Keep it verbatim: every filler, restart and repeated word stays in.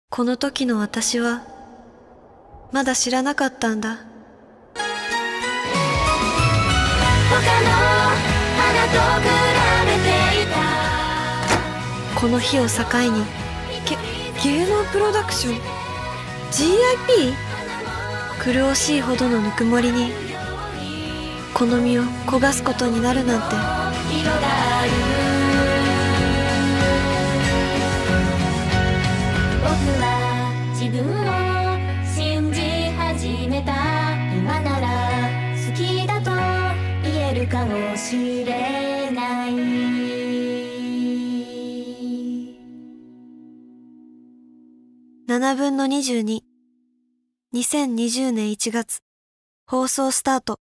この時の私はまだ知らなかったんだ。 他の花と比べていた。 この日を境にけ芸能プロダクション ジーアイピー 苦しいほどのぬくもりにこの身を焦がすことになるなんて。 色がある。僕は自分を信じ始めた。今なら好きだと言えるかもしれない。 ななぶんのにじゅうに、にせんにじゅうねんいちがつ放送スタート。